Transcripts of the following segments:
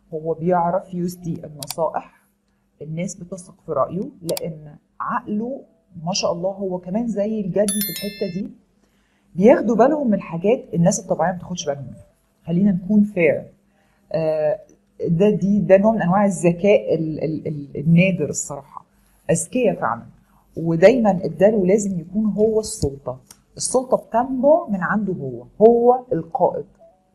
هو بيعرف يسدي النصائح، الناس بتثق في رأيه لأن عقله ما شاء الله هو كمان زي الجدي في الحتة دي، بياخدوا بالهم من حاجات الناس الطبيعية ما بتاخدش بالهم منها. خلينا نكون فير. ده نوع من انواع الذكاء النادر الصراحه، اذكياء فعلا. ودايما الدلو لازم يكون هو السلطه، السلطه بتنبع من عنده، هو القائد.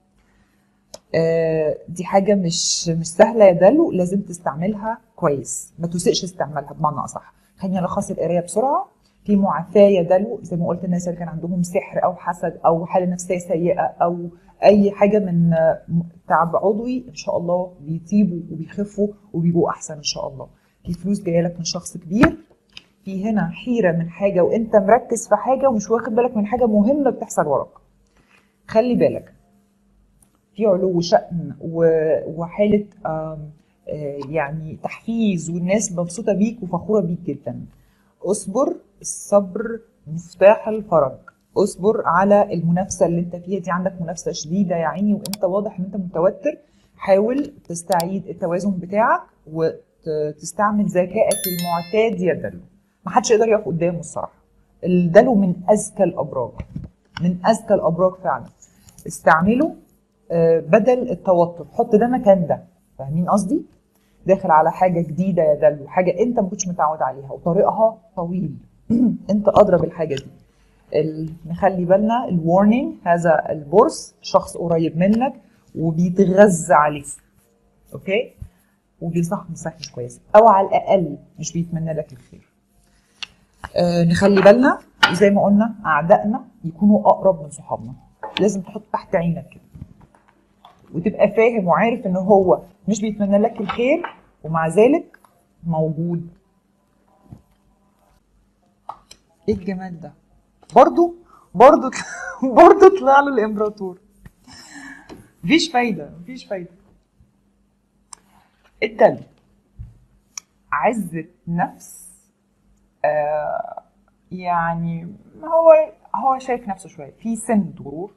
دي حاجه مش سهله يا دلو، لازم تستعملها كويس، ما تسيئش استعمالها بمعنى اصح. خلينا نلخص القرايه بسرعه. في معافاه يا دلو، زي ما قلت الناس اللي كان عندهم سحر او حسد او حاله نفسيه سيئه او اي حاجه من تعب عضوي، ان شاء الله بيطيبوا وبيخفوا وبيبقوا احسن ان شاء الله. في فلوس جايه لك من شخص كبير. في هنا حيره من حاجه وانت مركز في حاجه ومش واخد بالك من حاجه مهمه بتحصل وراك. خلي بالك، في علو شأن وحاله يعني تحفيز، والناس مبسوطه بيك وفخوره بيك جدا. اصبر، الصبر مفتاح الفرج. اصبر على المنافسه اللي انت فيها دي، عندك منافسه شديده يا عيني وانت واضح ان انت متوتر. حاول تستعيد التوازن بتاعك وتستعمل ذكائك المعتاد يا دلو. محدش يقدر يقف قدامه الصراحه. الدلو من اذكى الابراج، من اذكى الابراج فعلا. استعمله بدل التوتر، حط ده مكان ده. فاهمين قصدي؟ داخل على حاجه جديده يا دلو، حاجه انت ما كنتش متعود عليها وطريقها طويل. انت ادرى بالحاجه دي. نخلي بالنا الورنينج، هذا البورس شخص قريب منك وبيتغذى عليك، اوكي، وبينصحك نصيحه مش كويسه، او على الاقل مش بيتمنى لك الخير. نخلي بالنا زي ما قلنا اعدائنا يكونوا اقرب من صحابنا. لازم تحط تحت عينك كده وتبقى فاهم وعارف ان هو مش بيتمنى لك الخير ومع ذلك موجود. ايه الجمال ده؟ برضو برضو طلع له الامبراطور. مفيش فايده، مفيش فايده. الدلو عزة نفس، يعني هو شايف نفسه شويه في سن غرور،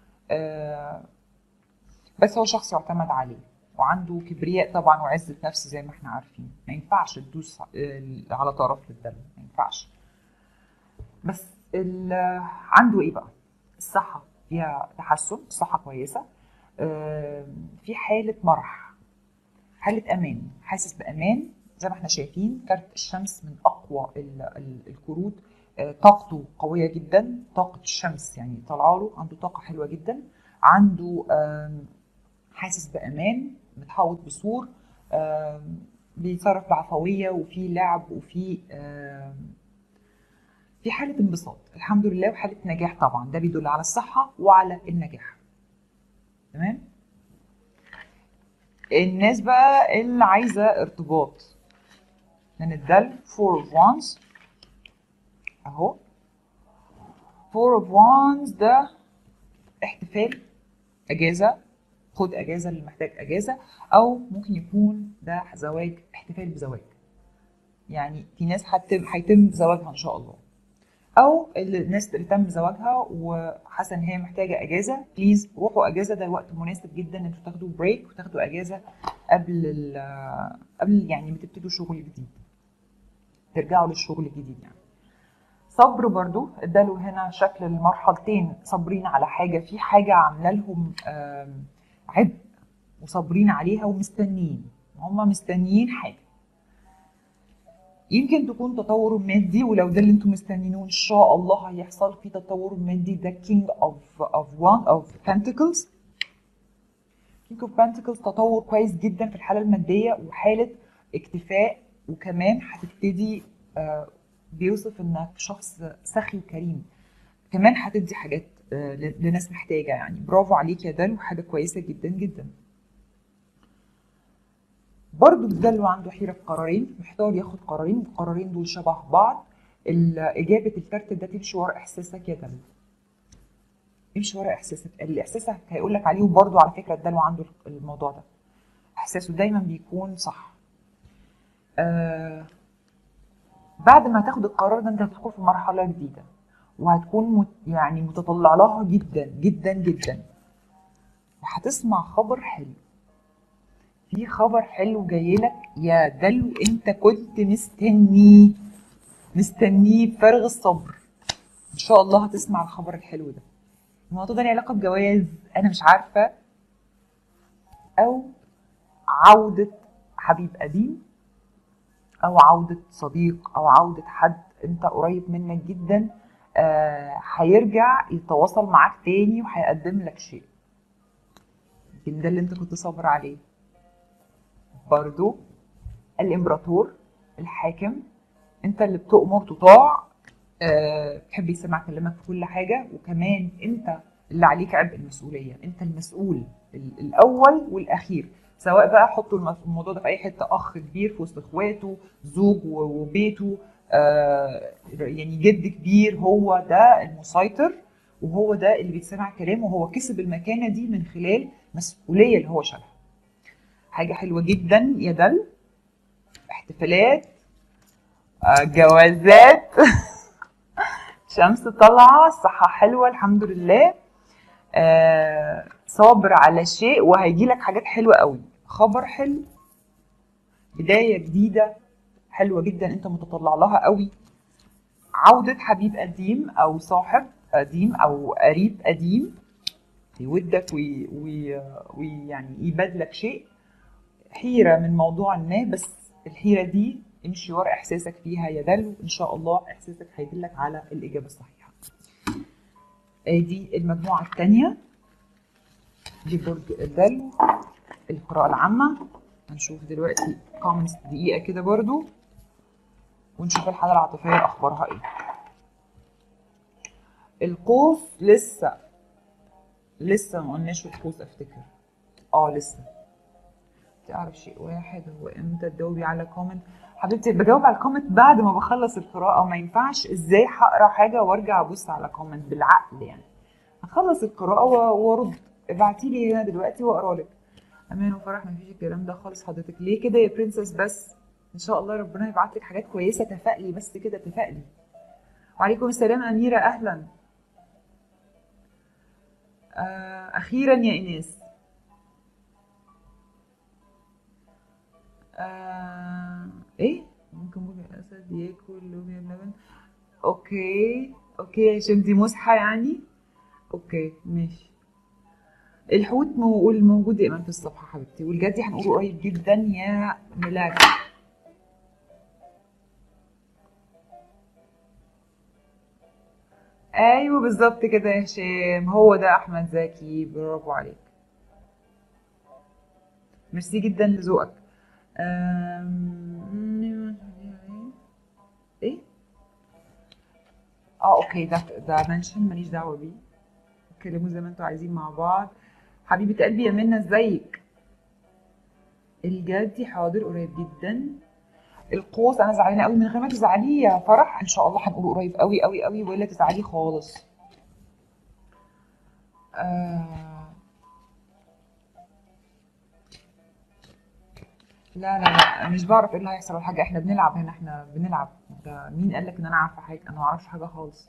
بس هو شخص يعتمد عليه وعنده كبرياء طبعا وعزة نفس زي ما احنا عارفين. ما ينفعش تدوس على طرف للدلو، ما ينفعش. بس عنده ايه بقى؟ الصحة فيها تحسن، الصحة كويسة. في حالة مرح، حالة أمان، حاسس بأمان. زي ما احنا شايفين كارت الشمس من أقوى الكروت. طاقته قوية جدا، طاقة الشمس يعني طالعه له، عنده طاقة حلوة جدا. عنده حاسس بأمان، متحوط بسور، بيتصرف بعفوية وفي لعب وفي في حالة انبساط الحمد لله، وحالة نجاح طبعا. ده بيدل على الصحة وعلى النجاح. تمام. الناس بقى اللي عايزة ارتباط من الدلو، Four of Wands اهو. Four of Wands ده احتفال، اجازة، خد اجازة اللي محتاج اجازة، او ممكن يكون ده زواج، احتفال بزواج. يعني في ناس هيتم زواجها ان شاء الله، او الناس اللي تم زواجها وحاسه ان هي محتاجه اجازه. بليز روحوا اجازه، ده الوقت مناسب جدا ان انتوا تاخدوا بريك وتاخدوا اجازه قبل يعني ما تبتدوا شغل جديد، ترجعوا للشغل الجديد يعني. صبر برضو اداله هنا شكل المرحلتين، صابرين على حاجه، في حاجه عامله لهم عبء وصابرين عليها ومستنيين، هم مستنيين حاجه. يمكن تكون تطور مادي، ولو ده اللي انتم مستنينه ان شاء الله هيحصل في تطور مادي. ده King of Pentacles. King of Pentacles تطور كويس جدا في الحالة المادية وحالة اكتفاء، وكمان هتبتدي بيوصف انك شخص سخي وكريم. كمان هتدي حاجات لناس محتاجة يعني. برافو عليك يا دلو، حاجة كويسة جدا جدا. برضو الدلو عنده حيرة في قرارين، محتار ياخد قرارين، والقرارين دول شبه بعض. إجابة الكارت ده تمشي ورا إحساسك يا دلو. امشي ورا إحساسك، اللي إحساسك هيقول لك عليه. وبرضو على فكرة الدلو عنده الموضوع ده، إحساسه دايما بيكون صح. بعد ما هتاخد القرار ده أنت هتدخل في مرحلة جديدة وهتكون يعني متطلع لها جدا جدا جدا، وهتسمع خبر حلو. في خبر حلو جاي لك يا دلو، انت كنت مستنيه بفارغ الصبر. ان شاء الله هتسمع الخبر الحلو ده. الموضوع ده له علاقه بجواز، انا مش عارفه، او عوده حبيب قديم، او عوده صديق، او عوده حد انت قريب منك جدا هيرجع يتواصل معاك تاني وهيقدم لك شيء. يمكن ده اللي انت كنت صابر عليه. برضو الامبراطور، الحاكم، انت اللي بتؤمر تطاع، تحب يسمع كلامك في كل حاجه، وكمان انت اللي عليك عبء المسؤوليه، انت المسؤول الاول والاخير. سواء بقى حطوا الموضوع ده في اي حته، اخ كبير في وسط اخواته، زوج وبيته، يعني جد كبير، هو ده المسيطر، وهو ده اللي بيتسمع كلامه، وهو كسب المكانه دي من خلال مسؤوليه اللي هو شالها. حاجه حلوه جدا يا دل، احتفالات، جوازات شمس طالعه، الصحه حلوه الحمد لله، صابر على شيء وهيجي لك حاجات حلوه قوي. خبر حلو، بدايه جديده حلوه جدا انت متطلع لها قوي. عوده حبيب قديم او صاحب قديم او قريب قديم يودك ويعني يبادلك شيء. حيره من موضوع ما، بس الحيره دي امشي ورا احساسك فيها يا دلو، ان شاء الله احساسك هيدلك على الاجابه الصحيحه. دي المجموعه الثانيه لبرج الدلو، القراءه العامه. هنشوف دلوقتي كومنتس دقيقه كده برضو، ونشوف الحاله العاطفيه اخبارها ايه. القوس لسه ما قلناش القوس، افتكر لسه. تعرف شيء واحد، هو امتى تجاوبي على كومنت؟ حبيبتي بجاوب على الكومنت بعد ما بخلص القراءه، ما ينفعش ازاي هقرا حاجه وارجع ابص على كومنت بالعقل يعني. هخلص القراءه وارد. ابعتي لي هنا دلوقتي واقرا لك. امان وفرح، ما فيش الكلام ده خالص حضرتك. ليه كده يا برنسس؟ بس ان شاء الله ربنا يبعت لك حاجات كويسه، تفائلي بس كده، تفائلي. وعليكم السلام اميره، اهلا. اخيرا يا ايناس. ايه ممكن برج الاسد ياكل لوبيا بلبن؟ اوكي عشان دي مسحه يعني. اوكي ماشي. الحوت موجود دائما في الصفحه حبيبتي، والجدي هنقوله قريب جدا يا ملاك. ايوه بالظبط كده يا هشام، هو ده احمد زكي، برافو عليك. ميرسي جدا لذوقك. ايه اوكي، ده منشن ماليش دعوه بيه، اتكلموا زي ما انتوا عايزين مع بعض. حبيبه قلبي يا منى، ازيك؟ الجدي حاضر قريب جدا. القوس انا زعلانه قوي، من غير ما تزعلي يا فرح، ان شاء الله هنقوله قريب قوي قوي قوي، ولا تزعلي خالص. آه لا مش بعرف ايه اللي هيحصل ولا حاجه، احنا بنلعب هنا، احنا بنلعب. انت مين قال لك ان انا عارفه حاجه؟ انا ما اعرفش حاجه خالص.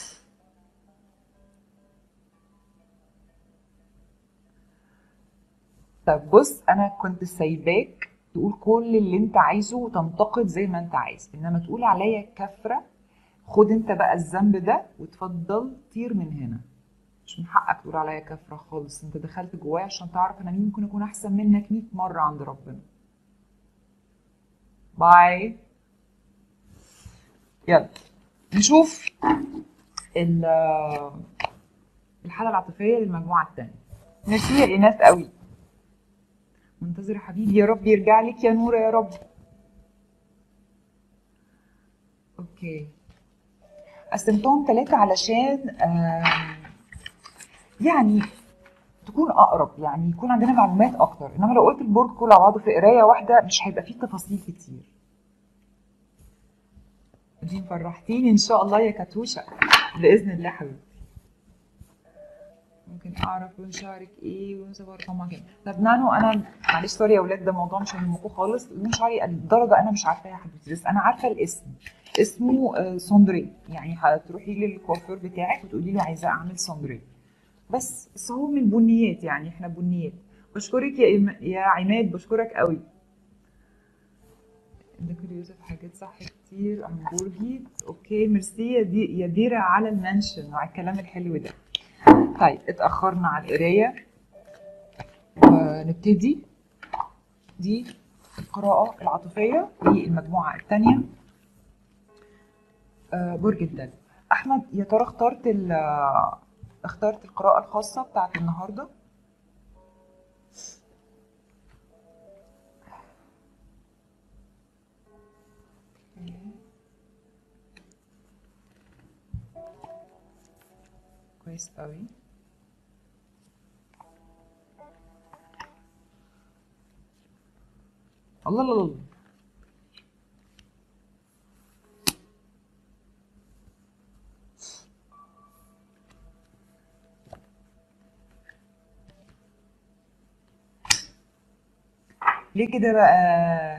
طب بص، انا كنت سايباك تقول كل اللي انت عايزه وتنتقد زي ما انت عايز، انما تقول عليا كفره. خد انت بقى الذنب ده وتفضل طير من هنا. مش من حقك تقول عليا كفره خالص، انت دخلت جوايا عشان تعرف انا مين ممكن اكون احسن منك 100 مره عند ربنا. باي. يلا نشوف الحاله العاطفيه للمجموعه الثانيه. ميرسي يا ايناس قوي. منتظر يا حبيبي، يا رب يرجع لك يا نوره يا رب. اوكي، قسمتهم 3 علشان يعني تكون اقرب، يعني يكون عندنا معلومات اكتر، انما لو قلت البورد كله على بعضه في قرايه واحده مش هيبقى فيه تفاصيل كتير. دي فرحتيني ان شاء الله يا كاتوشه، باذن الله حبيبتي. ممكن اعرف لون شعرك ايه وصبر طمع كام؟ طب نانو، انا معلش سوري يا اولاد، ده موضوع مش هيهمكم خالص. لون شعري الدرجه انا مش عارفاها يا حبيبتي، بس انا عارفه الاسم، اسمه سوندري. يعني هتروحي للكوافير بتاعك وتقولي له عايزاه اعمل سوندري، بس هو من البنيات، يعني احنا بنيات. بشكرك يا عماد، بشكرك قوي. دكتور يوسف حاجات صح كتير عن بورجي. اوكي ميرسي يا ديرة على المنشن وعلى الكلام الحلو ده. طيب اتأخرنا على القراية ونبتدي. دي القراءة العاطفية للمجموعة الثانية. برج الدلو. أحمد يا ترى اخترت القراءة الخاصة بتاعت النهاردة؟ كويس قوي. الله الله الله. ليه كده بقى؟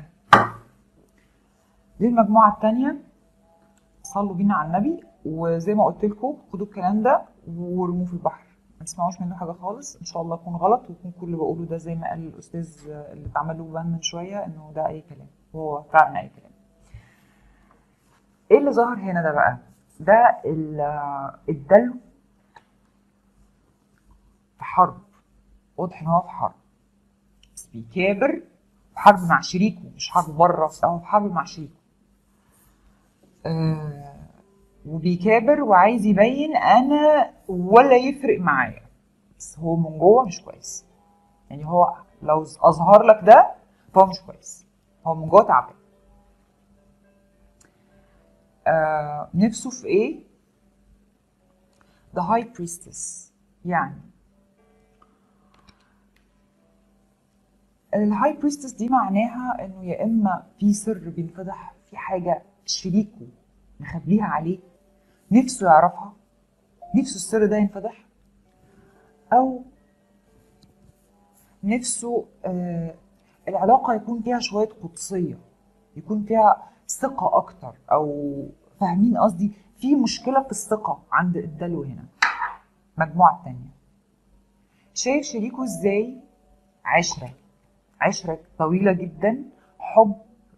دي المجموعة التانية. صلوا بينا على النبي، وزي ما قلت لكم خدوا الكلام ده ورموه في البحر، ما تسمعوش منه حاجة خالص. ان شاء الله يكون غلط ويكون كل اللي بقوله ده زي ما قال الأستاذ اللي اتعمل له بان من شوية انه ده أي كلام، وهو فعلا أي كلام. ايه اللي ظهر هنا ده بقى؟ ده الدلو في حرب، واضح ان هو في حرب بس بيكابر. في حرب مع شريكه، مش حرب بره، هو في حرب مع شريكه. وبيكابر وعايز يبين انا ولا يفرق معايا، بس هو من جوه مش كويس. يعني هو لو اظهر لك ده فهو مش كويس، هو من جوه تعبان. نفسه في ايه؟ The High Priestess. يعني الهاي بريستس دي معناها انه يا اما في سر بينفضح، في حاجه شريكه مخبيها عليه نفسه يعرفها، نفسه السر ده ينفضح، او نفسه العلاقه يكون فيها شويه قدسيه، يكون فيها ثقه اكتر، او فاهمين قصدي؟ في مشكله في الثقه عند الدلو هنا. المجموعه الثانيه شايف شريكه ازاي؟ عشره طويله جدا، حب.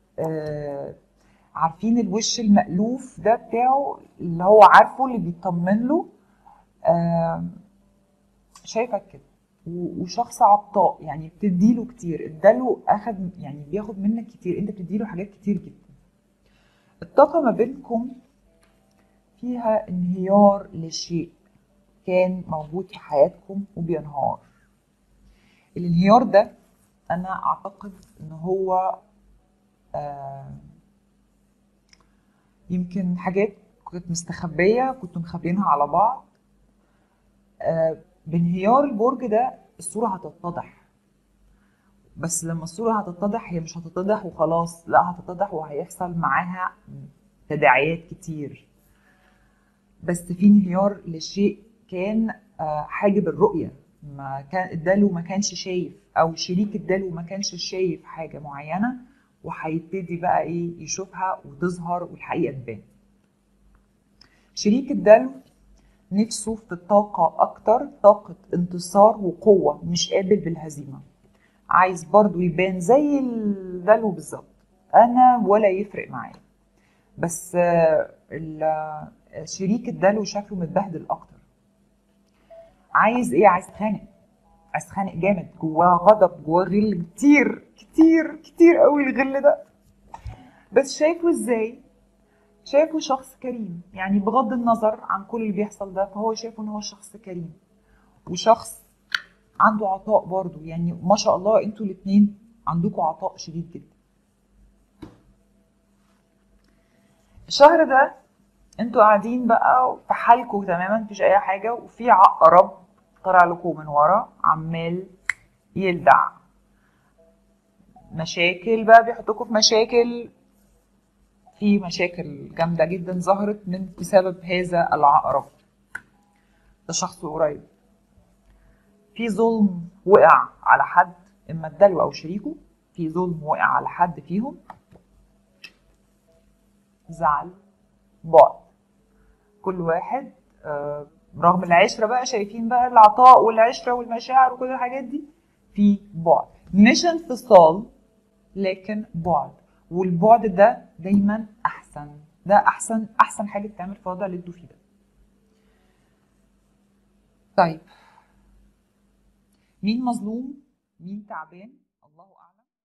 عارفين الوش المألوف ده بتاعه اللي هو عارفه، اللي بيطمن له. شايفك كده، وشخص عطاء، يعني بتديله كتير. الدلو اخد، يعني بياخد منك كتير، انت بتديله حاجات كتير جدا. الطاقة ما بينكم فيها انهيار لشيء كان موجود في حياتكم وبينهار. الانهيار ده انا اعتقد ان هو يمكن حاجات كنت مستخبية، كنتوا مخبينها على بعض. بانهيار البرج ده الصورة هتتضح، بس لما الصورة هتتضح هي مش هتتضح وخلاص، لا هتتضح وهيحصل معاها تداعيات كتير. بس في انهيار لشيء كان حاجب الرؤية، ما كان الدلو ما كانش شايف، او شريك الدلو ما كانش شايف حاجة معينة، وهيبتدي بقى ايه يشوفها وتظهر والحقيقة تبان. شريك الدلو نفسه في طاقة أكتر، طاقة انتصار وقوة، مش قابل بالهزيمة. عايز برضو يبان زي الدلو بالظبط، أنا ولا يفرق معايا. بس شريك الدلو شكله متبهدل أكتر. عايز إيه؟ عايز يتخانق، عايز يتخانق جامد، جواه غضب، جواه غل كتير كتير كتير قوي الغل ده. بس شايفه إزاي؟ شايفه شخص كريم، يعني بغض النظر عن كل اللي بيحصل ده فهو شايفه ان هو شخص كريم وشخص عنده عطاء برضو. يعني ما شاء الله انتوا الاثنين عندكم عطاء شديد جدا. الشهر ده انتوا قاعدين بقى في حالكم تماما، مفيش اي حاجه، وفي عقرب طلع لكم من ورا عمال يلدع. مشاكل بقى، بيحطكم في مشاكل، في مشاكل جامده جدا ظهرت بسبب هذا العقرب. ده شخص قريب. في ظلم وقع على حد، اما الدلو او شريكه، في ظلم وقع على حد فيهم. زعل، بعد، كل واحد رغم العشره بقى، شايفين بقى العطاء والعشره والمشاعر وكل الحاجات دي، في بعد، مش انفصال لكن بعد، والبعد ده دايما احسن، ده احسن حاجه بتعمل في وضع الدوفي ده. طيب مين مظلوم مين تعبان؟ الله اعلم.